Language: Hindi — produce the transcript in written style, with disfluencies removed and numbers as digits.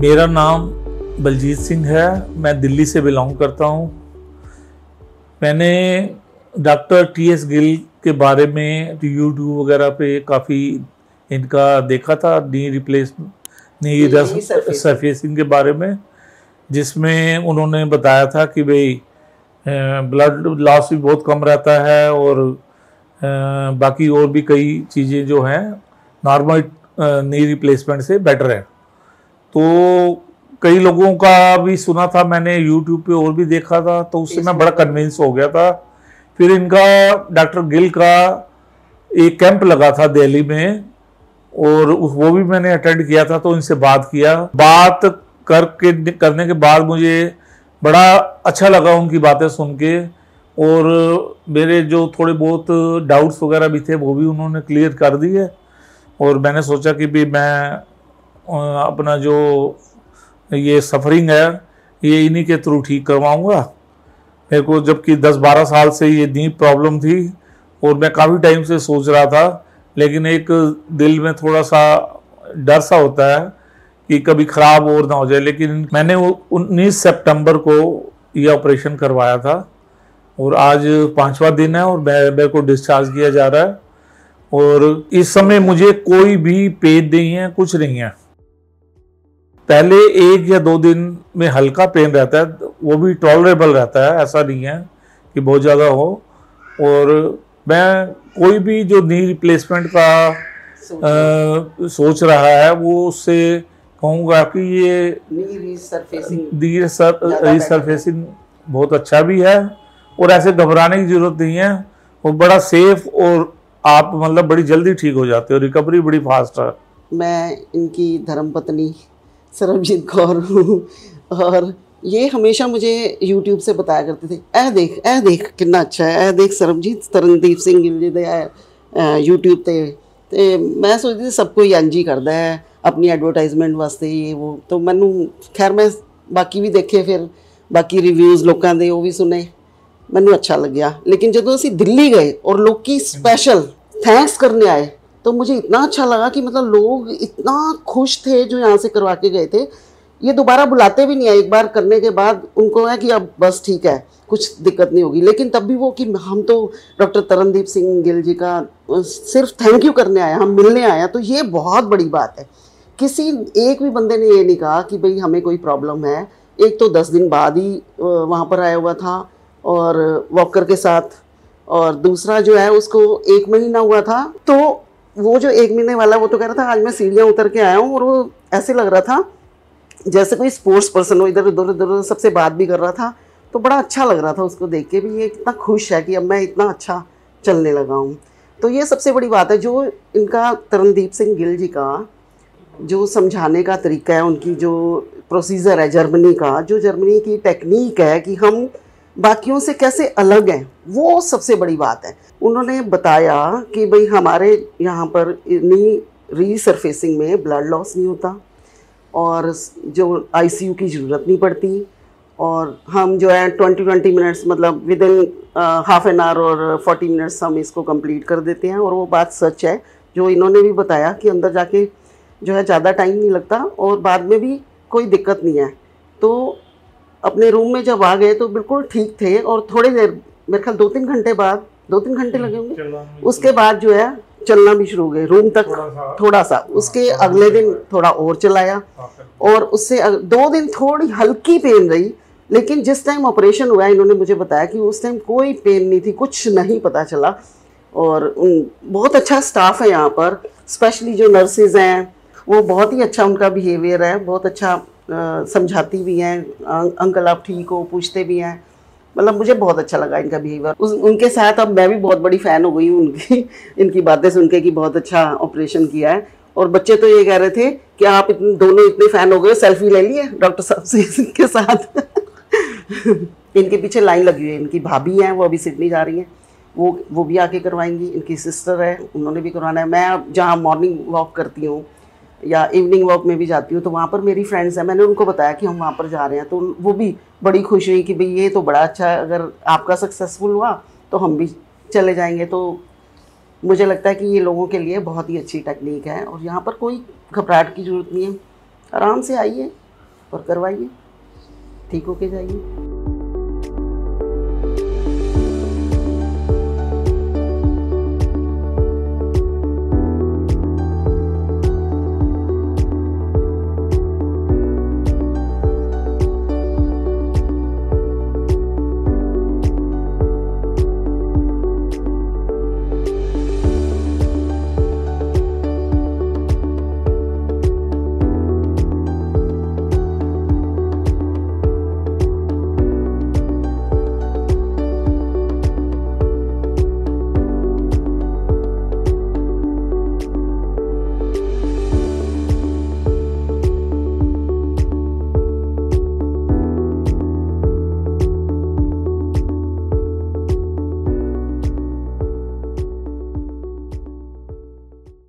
मेरा नाम बलजीत सिंह है। मैं दिल्ली से बिलोंग करता हूँ। मैंने डॉक्टर टी.एस. गिल के बारे में यूट्यूब वगैरह पे काफ़ी इनका देखा था, नी सरफेसिंग के बारे में, जिसमें उन्होंने बताया था कि भाई ब्लड लॉस भी बहुत कम रहता है और बाकी और भी कई चीज़ें जो हैं नॉर्मल नी रिप्लेसमेंट से बेटर है। तो कई लोगों का भी सुना था मैंने, यूट्यूब पे और भी देखा था, तो उससे मैं बड़ा कन्विंस हो गया था। फिर इनका डॉक्टर गिल का एक कैंप लगा था दिल्ली में और वो भी मैंने अटेंड किया था। तो इनसे बात करने के बाद मुझे बड़ा अच्छा लगा उनकी बातें सुन के, और मेरे जो थोड़े बहुत डाउट्स वगैरह भी थे वो भी उन्होंने क्लियर कर दिए। और मैंने सोचा कि भी मैं अपना जो ये सफरिंग है ये इन्हीं के थ्रू ठीक करवाऊंगा। मेरे को जबकि 10-12 साल से ये नी प्रॉब्लम थी और मैं काफ़ी टाइम से सोच रहा था, लेकिन एक दिल में थोड़ा सा डर सा होता है कि कभी ख़राब और ना हो जाए। लेकिन मैंने 19 सितंबर को ये ऑपरेशन करवाया था और आज 5वां दिन है और मेरे को डिस्चार्ज किया जा रहा है। और इस समय मुझे कोई भी पेन नहीं है, कुछ नहीं है। पहले 1 या 2 दिन में हल्का पेन रहता है, वो भी टॉलरेबल रहता है, ऐसा नहीं है कि बहुत ज़्यादा हो। और मैं कोई भी जो नी रिप्लेसमेंट का सोच रहा है वो उससे कहूँगा कि ये रीसरफेसिंग बहुत अच्छा भी है और ऐसे घबराने की ज़रूरत नहीं है। वो बड़ा सेफ और आप मतलब बड़ी जल्दी ठीक हो जाते हो, रिकवरी बड़ी फास्ट है। मैं इनकी धर्मपत्नी सरबजीत कौर हूँ और ये हमेशा मुझे YouTube से बताया करते थे, ए देख कितना अच्छा है, देख सरबजीत तरनदीप सिंह गिल जी दे YouTube ते मैं सोचती थी सब कोई इंज ही करता है अपनी एडवरटाइजमेंट वास्ते ये वो। तो मैनू खैर मैं बाकी भी देखे, फिर बाकी रिव्यूज़ लोगों के वो भी सुने, मैनू अच्छा लग्या। लेकिन जो असी दिल्ली गए और लोग की स्पेशल थैंक्स करने आए तो मुझे इतना अच्छा लगा कि मतलब लोग इतना खुश थे जो यहाँ से करवा के गए थे। ये दोबारा बुलाते भी नहीं है, एक बार करने के बाद उनको है कि अब बस ठीक है, कुछ दिक्कत नहीं होगी। लेकिन तब भी वो कि हम तो डॉक्टर तरनदीप सिंह गिल जी का सिर्फ थैंक यू करने आया, हम मिलने आया। तो ये बहुत बड़ी बात है। किसी एक भी बंदे ने ये नहीं कहा कि भाई हमें कोई प्रॉब्लम है। एक तो 10 दिन बाद ही वहाँ पर आया हुआ था और वॉकर के साथ, और दूसरा जो है उसको 1 महीना हुआ था। तो वो जो 1 महीने वाला वो तो कह रहा था आज मैं सीढ़ियाँ उतर के आया हूँ, और वो ऐसे लग रहा था जैसे कोई स्पोर्ट्स पर्सन हो, इधर उधर सबसे बात भी कर रहा था। तो बड़ा अच्छा लग रहा था उसको देख के भी, ये कितना खुश है कि अब मैं इतना अच्छा चलने लगा हूँ। तो ये सबसे बड़ी बात है। जो इनका तरनदीप सिंह गिल जी का जो समझाने का तरीका है, उनकी जो प्रोसीजर है जर्मनी का, जो जर्मनी की टेक्निक है कि हम बाकियों से कैसे अलग हैं, वो सबसे बड़ी बात है। उन्होंने बताया कि भाई हमारे यहाँ पर नी रीसरफेसिंग में ब्लड लॉस नहीं होता और जो आईसीयू की ज़रूरत नहीं पड़ती, और हम जो है 20 मिनट्स मतलब within half an hour और 40 मिनट्स हम इसको कंप्लीट कर देते हैं। और वो बात सच है जो इन्होंने भी बताया कि अंदर जाके जो है ज़्यादा टाइम नहीं लगता और बाद में भी कोई दिक्कत नहीं है। तो अपने रूम में जब आ गए तो बिल्कुल ठीक थे, और थोड़ी देर मेरे ख्याल 2-3 घंटे बाद, 2-3 घंटे लगे होंगे, उसके बाद जो है चलना भी शुरू हो गए रूम तक थोड़ा सा। उसके अगले दिन थोड़ा और चलाया और उससे 2 दिन थोड़ी हल्की पेन रही। लेकिन जिस टाइम ऑपरेशन हुआ इन्होंने मुझे बताया कि उस टाइम कोई पेन नहीं थी, कुछ नहीं पता चला। और बहुत अच्छा स्टाफ है यहाँ पर, स्पेशली जो नर्सेज हैं वो बहुत ही अच्छा उनका बिहेवियर है, बहुत अच्छा समझाती भी हैं, अंकल आप ठीक हो पूछते भी हैं। मतलब मुझे बहुत अच्छा लगा इनका बिहेवियर। उनके साथ अब मैं भी बहुत बड़ी फ़ैन हो गई हूँ उनकी, इनकी बातें सुन के कि बहुत अच्छा ऑपरेशन किया है। और बच्चे तो ये कह रहे थे कि आप दोनों इतने फ़ैन हो गए, सेल्फी ले लिए डॉक्टर साहब से के साथ। इनके पीछे लाइन लगी हुई है, इनकी भाभी हैं वो अभी सिडनी जा रही हैं, वो भी आके करवाएंगी। इनकी सिस्टर है, उन्होंने भी करवाना है। मैं जहाँ मॉर्निंग वॉक करती हूँ या इवनिंग वॉक में भी जाती हूँ तो वहाँ पर मेरी फ्रेंड्स हैं, मैंने उनको बताया कि हम वहाँ पर जा रहे हैं, तो वो भी बड़ी खुश हुई कि भाई ये तो बड़ा अच्छा है, अगर आपका सक्सेसफुल हुआ तो हम भी चले जाएंगे। तो मुझे लगता है कि ये लोगों के लिए बहुत ही अच्छी टेक्निक है और यहाँ पर कोई घबराहट की ज़रूरत नहीं है। आराम से आइए, और करवाइए, ठीक होके जाइए।